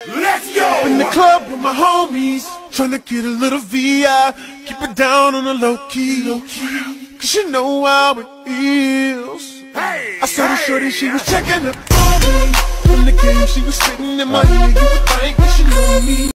Let's go! In the club with my homies, tryna get a little VI. Keep it down on the low key, cause you know how it feels. Hey, I saw the shorty, she was checking up on me. From the game, she was sitting in my ear. You would think that she knew me.